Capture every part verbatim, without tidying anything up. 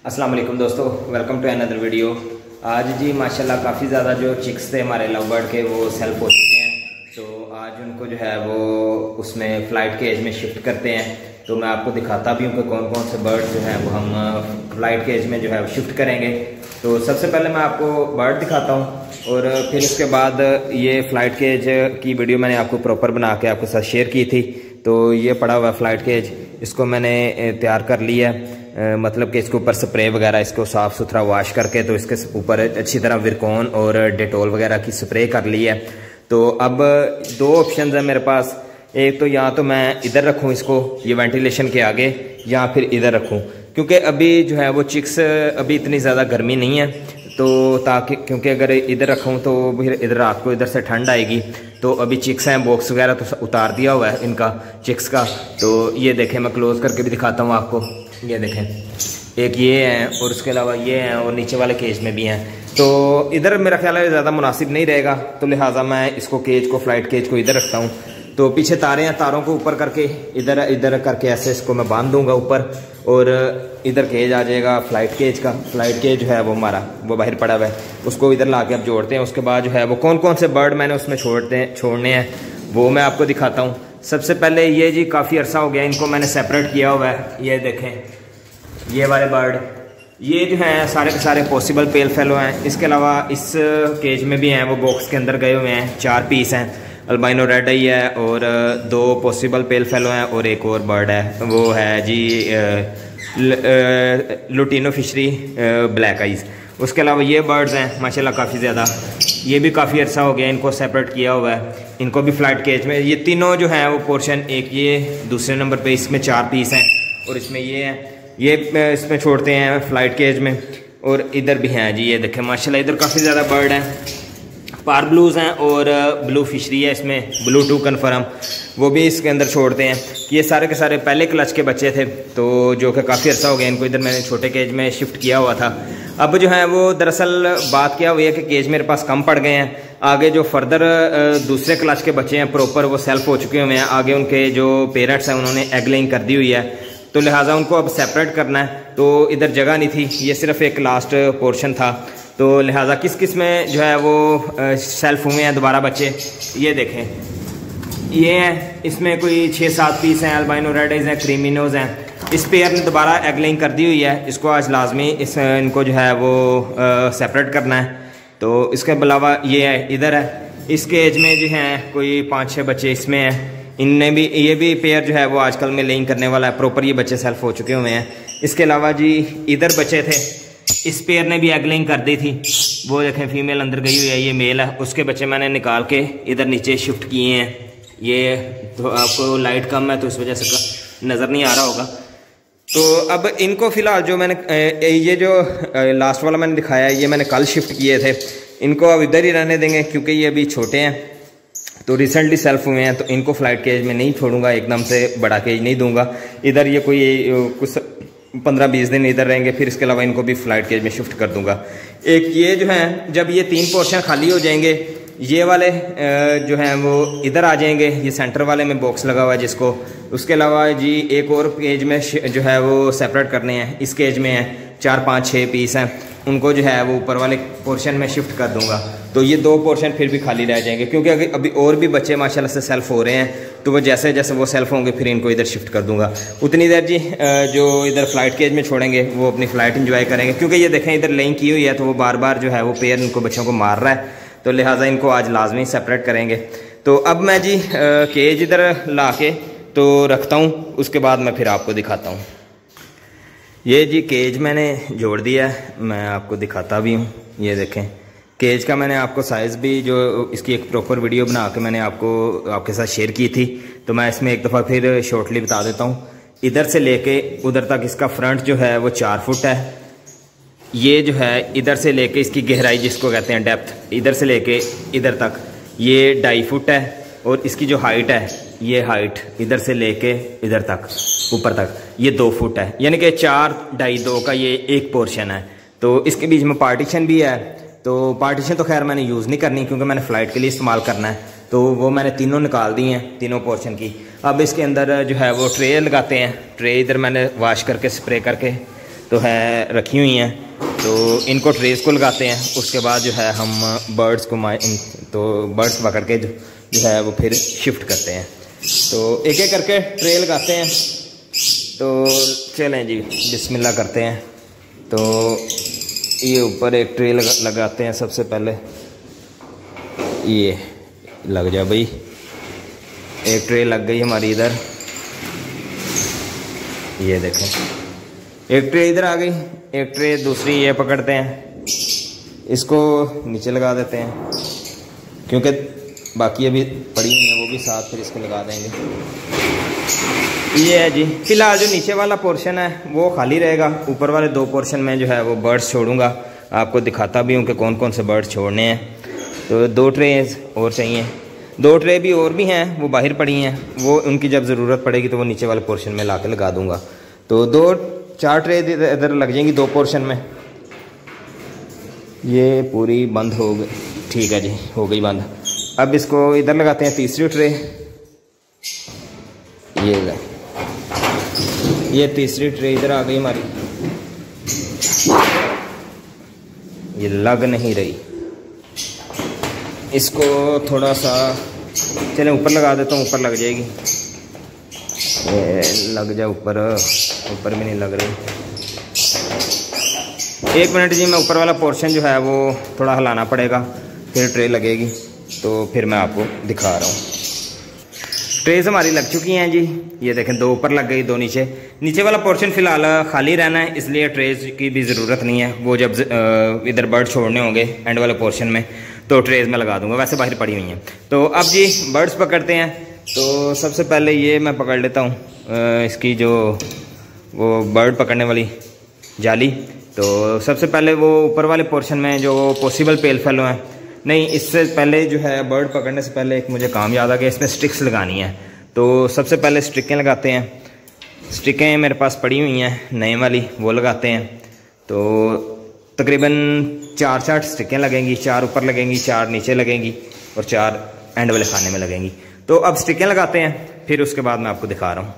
अस्सलाम वालेकुम दोस्तों, वेलकम टू अनदर वीडियो। आज जी माशाल्लाह काफ़ी ज़्यादा जो चिक्स थे हमारे लव बर्ड के वो सेल्फ हो चुके हैं, तो आज उनको जो है वो उसमें फ़्लाइट केज में शिफ्ट करते हैं। तो मैं आपको दिखाता भी हूँ कि कौन कौन से बर्ड जो हैं वो हम फ़्लाइट केज में जो है वो शिफ्ट करेंगे। तो सबसे पहले मैं आपको बर्ड दिखाता हूँ और फिर उसके बाद ये फ़्लाइट केज की वीडियो मैंने आपको प्रॉपर बना के आपके साथ शेयर की थी। तो ये पड़ा हुआ फ़्लाइट केज, इसको मैंने तैयार कर लिया है, Uh, मतलब कि इसके ऊपर स्प्रे वगैरह इसको साफ़ सुथरा वॉश करके तो इसके ऊपर अच्छी तरह विरकोन और डेटोल वगैरह की स्प्रे कर ली है। तो अब दो ऑप्शन है मेरे पास, एक तो या तो मैं इधर रखूं इसको ये वेंटिलेशन के आगे, या फिर इधर रखूं, क्योंकि अभी जो है वो चिक्स अभी इतनी ज़्यादा गर्मी नहीं है, तो ताकि क्योंकि अगर इधर रखूं तो फिर इधर रात को इधर से ठंड आएगी। तो अभी चिक्स हैं, बॉक्स वगैरह तो उतार दिया हुआ है इनका चिक्स का। तो ये देखें, मैं क्लोज करके भी दिखाता हूँ आपको, ये देखें, एक ये हैं और उसके अलावा ये हैं और नीचे वाले केज में भी हैं। तो इधर मेरा ख्याल है ज़्यादा मुनासिब नहीं रहेगा, तो लिहाजा मैं इसको केज को फ्लाइट केज को इधर रखता हूँ। तो पीछे तारे हैं, तारों को ऊपर करके इधर इधर करके ऐसे इसको मैं बांध दूंगा ऊपर, और इधर केज आ जाएगा फ्लाइट केज का। फ्लाइट केज जो है वो हमारा वो बाहर पड़ा हुआ है, उसको इधर ला के अब जोड़ते हैं। उसके बाद जो है वो कौन कौन से बर्ड मैंने उसमें छोड़ते हैं छोड़ने हैं वो मैं आपको दिखाता हूँ। सबसे पहले ये जी काफ़ी अर्सा हो गया इनको मैंने सेपरेट किया हुआ है, ये देखें ये वाले बर्ड, ये जो हैं सारे के सारे पॉसिबल पेल फेलो हैं। इसके अलावा इस केज में भी हैं, वो बॉक्स के अंदर गए हुए हैं, चार पीस हैं। अल्बाइनो रेड आई है और दो पॉसिबल पेल फेलो हैं और एक और बर्ड है वो है जी लुटिनो फिशरी ब्लैक आइज। उसके अलावा ये बर्ड्स हैं माशाल्लाह काफ़ी ज़्यादा, ये भी काफ़ी अर्सा हो गया इनको सेपरेट किया हुआ है, इनको भी फ्लाइट केज में। ये तीनों जो हैं वो पोर्शन, एक ये दूसरे नंबर पे इसमें चार पीस हैं और इसमें ये हैं, ये इसमें छोड़ते हैं फ्लाइट केज में। और इधर भी हैं जी, ये देखें माशाल्लाह इधर काफ़ी ज़्यादा बर्ड हैं। पार ब्लूज़ हैं और ब्लू फिशरी है इसमें, ब्लू टू कन्फर्म, वो भी इसके अंदर छोड़ते हैं। ये सारे के सारे पहले क्लच के बच्चे थे, तो जो कि काफ़ी अर्सा हो गया इनको इधर मैंने छोटे केज में शिफ्ट किया हुआ था। अब जो है वो दरअसल बात क्या हुई है कि केज मेरे पास कम पड़ गए हैं, आगे जो फर्दर दूसरे क्लच के बच्चे हैं प्रॉपर वो सेल्फ हो चुके हुए हैं, आगे उनके जो पेरेंट्स हैं उन्होंने एग लेइंग कर दी हुई है, तो लिहाजा उनको अब सेपरेट करना है। तो इधर जगह नहीं थी, ये सिर्फ एक लास्ट पोर्शन था, तो लिहाजा किस किस में जो है वो सेल्फ हुए हैं दोबारा बच्चे, ये देखें ये हैं, इसमें कोई छः सात पीस हैं, अल्बाइनो रेड हैं, क्रीमिनोज हैं। इस पेयर ने दोबारा एग लेइंग कर दी हुई है, इसको आज लाजमी इस इनको जो है वो सेपरेट करना है। तो इसके अलावा ये है, इधर है, इस केज में जो हैं कोई पाँच छः बच्चे इसमें हैं, इनने भी ये भी पेयर जो है वो आजकल में लेइंग करने वाला है, प्रॉपर ये बच्चे सेल्फ हो चुके हुए हैं। इसके अलावा जी इधर बच्चे थे, इस पेयर ने भी एग लेइंग कर दी थी, वो देखें फीमेल अंदर गई हुई है, ये मेल है, उसके बच्चे मैंने निकाल के इधर नीचे शिफ्ट किए हैं। ये तो आपको लाइट कम है तो इस वजह से नज़र नहीं आ रहा होगा। तो अब इनको फ़िलहाल जो मैंने ये जो लास्ट वाला मैंने दिखाया है ये मैंने कल शिफ्ट किए थे, इनको अब इधर ही रहने देंगे क्योंकि ये अभी छोटे हैं, तो रिसेंटली सेल्फ हुए हैं, तो इनको फ्लाइट केज में नहीं छोड़ूंगा, एकदम से बड़ा केज नहीं दूंगा। इधर ये कोई कुछ पंद्रह बीस दिन इधर रहेंगे, फिर इसके अलावा इनको भी फ्लाइट केज में शिफ्ट कर दूंगा। एक ये जो है, जब ये तीन पोर्शन खाली हो जाएंगे, ये वाले जो हैं वो इधर आ जाएंगे, ये सेंटर वाले में बॉक्स लगा हुआ है जिसको। उसके अलावा जी एक और केज में जो है वो सेपरेट करने हैं, इस केज में है चार पाँच छः पीस हैं, उनको जो है वो ऊपर वाले पोर्शन में शिफ्ट कर दूंगा। तो ये दो पोर्शन फिर भी खाली रह जाएंगे, क्योंकि अगर अभी और भी बच्चे माशाल्लाह से सेल्फ हो रहे हैं, तो वो जैसे जैसे वो सेल्फ होंगे फिर इनको इधर शिफ्ट कर दूंगा। उतनी देर जी जो इधर फ्लाइट केज में छोड़ेंगे वो अपनी फ़्लाइट इंजॉय करेंगे, क्योंकि ये देखें इधर लेइंग की हुई है, तो वो बार बार जो है वो पेयर इनको बच्चों को मार रहा है, तो लिहाजा इनको आज लाजमी सेपरेट करेंगे। तो अब मैं जी केज इधर ला के तो रखता हूँ, उसके बाद मैं फिर आपको दिखाता हूँ। ये जी केज मैंने जोड़ दिया है, मैं आपको दिखाता भी हूँ। ये देखें केज का मैंने आपको साइज़ भी जो इसकी एक प्रॉपर वीडियो बना के मैंने आपको आपके साथ शेयर की थी, तो मैं इसमें एक दफ़ा फिर शॉर्टली बता देता हूँ। इधर से लेके उधर तक इसका फ्रंट जो है वो चार फुट है, ये जो है इधर से लेके इसकी गहराई जिसको कहते हैं डेप्थ, इधर से लेके इधर तक ये ढाई फुट है, और इसकी जो हाइट है ये हाइट इधर से लेके इधर तक ऊपर तक ये दो फुट है, यानी कि चार ढाई दो का ये एक पोर्शन है। तो इसके बीच में पार्टीशन भी है, तो पार्टीशन तो खैर मैंने यूज़ नहीं करनी क्योंकि मैंने फ़्लाइट के लिए इस्तेमाल करना है, तो वो मैंने तीनों निकाल दी हैं, तीनों पोर्शन की। अब इसके अंदर जो है वो ट्रे लगाते हैं, ट्रे इधर मैंने वॉश करके स्प्रे करके तो है रखी हुई हैं, तो इनको ट्रेस को लगाते हैं। उसके बाद जो है हम बर्ड्स को तो बर्ड्स पकड़ के जो, जो है वो फिर शिफ्ट करते हैं। तो एक एक करके ट्रे लगाते हैं। तो चलें जी बिस्मिल्लाह करते हैं। तो ये ऊपर एक ट्रे लगा, लगाते हैं सबसे पहले। ये लग जा भाई, एक ट्रे लग गई हमारी इधर, ये देखें एक ट्रे इधर आ गई, एक ट्रे दूसरी ये पकड़ते हैं, इसको नीचे लगा देते हैं क्योंकि बाकी अभी पड़ी हुई है, वो भी साथ फिर इसको लगा देंगे। ये है जी, फिलहाल जो नीचे वाला पोर्शन है वो खाली रहेगा। ऊपर वाले दो पोर्शन में जो है वो बर्ड्स छोड़ूंगा, आपको दिखाता भी हूँ कि कौन कौन से बर्ड्स छोड़ने हैं। तो दो ट्रे और चाहिए, दो ट्रे भी और भी हैं, वो बाहर पड़ी हैं, वो उनकी जब ज़रूरत पड़ेगी तो वो नीचे वाले पोर्शन में ला के लगा दूँगा। तो दो चार ट्रे इधर लग जाएंगी दो पोर्शन में। ये पूरी बंद हो गई, ठीक है जी, हो गई बंद। अब इसको इधर लगाते हैं तीसरी ट्रे। ये ले, ये तीसरी ट्रे इधर आ गई हमारी, ये लग नहीं रही, इसको थोड़ा सा चले ऊपर लगा देता हूँ, ऊपर लग जाएगी। ये लग जा ऊपर, ऊपर भी नहीं लग रही। एक मिनट जी, मैं ऊपर वाला पोर्शन जो है वो थोड़ा हिलाना पड़ेगा, फिर ट्रे लगेगी। तो फिर मैं आपको दिखा रहा हूँ। ट्रेज हमारी लग चुकी हैं जी, ये देखें दो ऊपर लग गई, दो नीचे। नीचे वाला पोर्शन फ़िलहाल खाली रहना है, इसलिए ट्रेज की भी ज़रूरत नहीं है। वो जब इधर बर्ड छोड़ने होंगे एंड वाले पोर्शन में तो ट्रेज में लगा दूंगा, वैसे बाहर पड़ी हुई हैं। तो अब जी बर्ड्स पकड़ते हैं। तो सबसे पहले ये मैं पकड़ लेता हूँ इसकी जो वो बर्ड पकड़ने वाली जाली। तो सबसे पहले वो ऊपर वाले पोर्शन में जो पॉसिबल पेल फेलो हैं, नहीं इससे पहले जो है बर्ड पकड़ने से पहले एक मुझे काम याद आ गया, इसमें स्टिक्स लगानी है। तो सबसे पहले स्टिकें लगाते हैं। स्टिकें मेरे पास पड़ी हुई हैं नए वाली, वो लगाते हैं। तो तकरीबन चार चार स्टिकें लगेंगी, चार ऊपर लगेंगी, चार नीचे लगेंगी और चार एंड वाले खाने में लगेंगी। तो अब स्टिकें लगाते हैं, फिर उसके बाद मैं आपको दिखा रहा हूँ।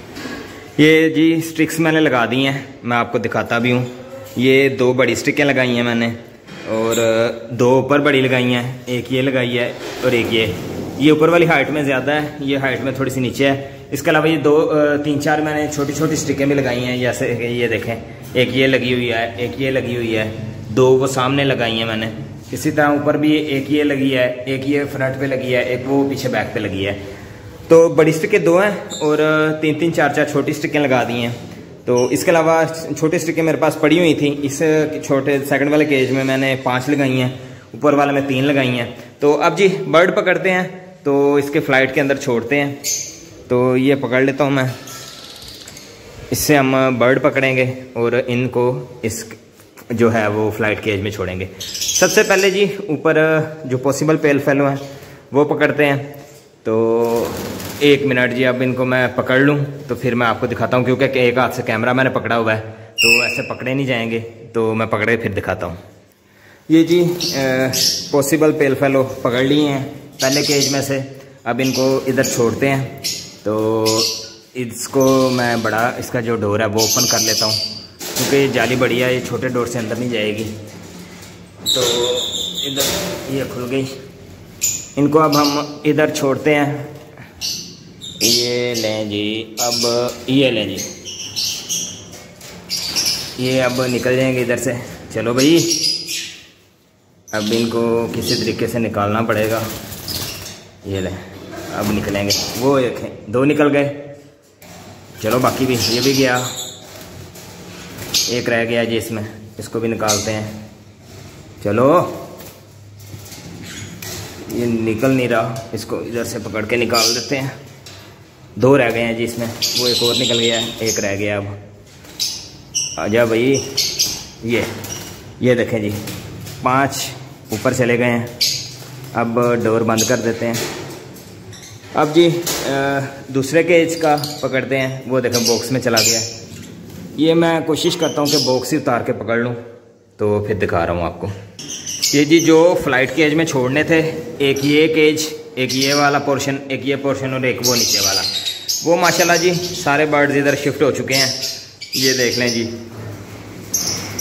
ये जी स्टिक्स मैंने लगा दी हैं, मैं आपको दिखाता भी हूँ। ये दो बड़ी स्टिकें लगाई हैं मैंने और दो ऊपर बड़ी लगाई हैं, एक ये लगाई है और एक ये ये ऊपर वाली हाइट में ज़्यादा है, ये हाइट में थोड़ी सी नीचे है। इसके अलावा ये दो तीन चार मैंने छोटी छोटी स्टिकें भी लगाई हैं, जैसे ये देखें एक ये लगी हुई है, एक ये लगी हुई है, दो वो सामने लगाई हैं मैंने। इसी तरह ऊपर भी एक ये लगी है, एक ये फ्रंट पे लगी है, एक वो पीछे बैक पे लगी है। तो बड़ी स्टिकें दो हैं और तीन तीन चार चार छोटी स्टिकें लगा दी हैं। तो इसके अलावा छोटी स्टिकें मेरे पास पड़ी हुई थी, इस छोटे सेकंड वाले केज में मैंने पांच लगाई हैं, ऊपर वाले में तीन लगाई हैं। तो अब जी बर्ड पकड़ते हैं, तो इसके फ्लाइट के अंदर छोड़ते हैं। तो ये पकड़ लेता हूँ मैं, इससे हम बर्ड पकड़ेंगे और इनको इस जो है वो फ्लाइट केज में छोड़ेंगे। सबसे पहले जी ऊपर जो पॉसिबल पेल फेलो हैं वो पकड़ते हैं। तो एक मिनट जी, अब इनको मैं पकड़ लूँ तो फिर मैं आपको दिखाता हूँ, क्योंकि एक हाथ से कैमरा मैंने पकड़ा हुआ है तो ऐसे पकड़े नहीं जाएंगे। तो मैं पकड़े फिर दिखाता हूँ। ये जी पॉसिबल पेल फेलो पकड़ लिए हैं पहले केज में से। अब इनको इधर छोड़ते हैं। तो इसको मैं बड़ा इसका जो डोर है वो ओपन कर लेता हूँ, क्योंकि ये जाली बड़ी है, ये छोटे डोर से अंदर नहीं जाएगी। तो इधर ये खुल गई। इनको अब हम इधर छोड़ते हैं। ये लें जी, अब ये लें जी, ये अब निकल जाएंगे इधर से। चलो भाई, अब इनको किसी तरीके से निकालना पड़ेगा। ये लें, अब निकलेंगे। वो देखें दो निकल गए। चलो बाकी भी, ये भी गया, एक रह गया जी इसमें, इसको भी निकालते हैं। चलो, ये निकल नहीं रहा, इसको इधर से पकड़ के निकाल देते हैं। दो रह गए हैं जी इसमें, वो एक और निकल गया है, एक रह गया। अब आजा भाई। ये ये देखें जी, पांच ऊपर चले गए हैं। अब डोर बंद कर देते हैं। अब जी दूसरे केज का पकड़ते हैं। वो देखें बॉक्स में चला गया। ये मैं कोशिश करता हूँ कि बॉक्स ही उतार के पकड़ लूँ, तो फिर दिखा रहा हूँ आपको। ये जी जो फ्लाइट केज में छोड़ने थे, एक ये केज, एक ये वाला पोर्शन, एक ये पोर्शन और एक वो नीचे वाला, वो माशाल्लाह जी सारे बर्ड्स इधर शिफ्ट हो चुके हैं। ये देख लें जी,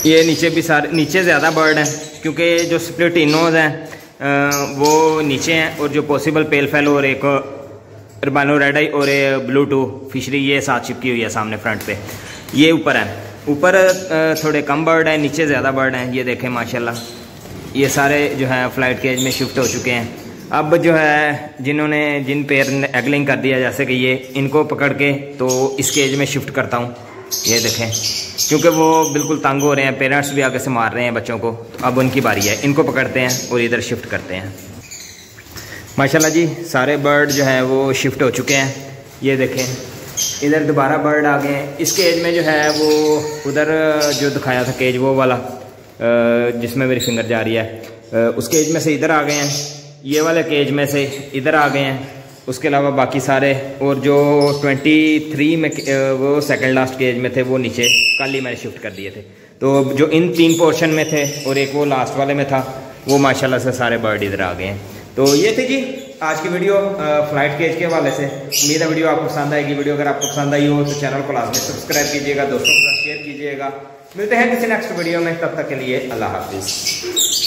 ये नीचे भी सारे, नीचे ज़्यादा बर्ड हैं क्योंकि जो स्प्लिट इनोज हैं वो नीचे हैं, और जो पॉसिबल पेल फेलो और एक अल्बिनो रेड आई और ब्लू टू फिशरी ये साथ चिपकी हुई है सामने फ्रंट पे, ये ऊपर है। ऊपर थोड़े कम बर्ड हैं, नीचे ज़्यादा बर्ड हैं। ये देखें माशाल्लाह, ये सारे जो है फ्लाइट केज में शिफ्ट हो चुके हैं। अब जो है जिन्होंने जिन पेयर ने एगलिंग कर दिया, जैसे कि ये, इनको पकड़ के तो इस केज में शिफ्ट करता हूँ। ये देखें, क्योंकि वो बिल्कुल तंग हो रहे हैं, पेरेंट्स भी आगे से मार रहे हैं बच्चों को, तो अब उनकी बारी है। इनको पकड़ते हैं और इधर शिफ्ट करते हैं। माशाल्लाह जी, सारे बर्ड जो है वो शिफ्ट हो चुके हैं। ये देखें, इधर दोबारा बर्ड आ गए हैं। इस केज में जो है वो उधर जो दिखाया था केज वो वाला जिसमें मेरी फिंगर जा रही है, उस केज में से इधर आ गए हैं। ये वाले केज में से इधर आ गए हैं। उसके अलावा बाकी सारे, और जो तेईस में वो सेकंड लास्ट केज में थे वो नीचे कल ही मैंने शिफ्ट कर दिए थे। तो जो इन तीन पोर्शन में थे और एक वो लास्ट वाले में था, वो माशाल्लाह से सारे बर्ड इधर आ गए हैं। तो ये थी जी आज की वीडियो फ्लाइट केज के हवाले से। उम्मीद है वीडियो आपको पसंद आएगी। वीडियो अगर आपको पसंद आई हो तो चैनल को लाजमी सब्सक्राइब कीजिएगा, दोस्तों के साथ शेयर कीजिएगा। मिलते हैं किसी नेक्स्ट वीडियो में, तब तक के लिए अल्लाह हाफिज़।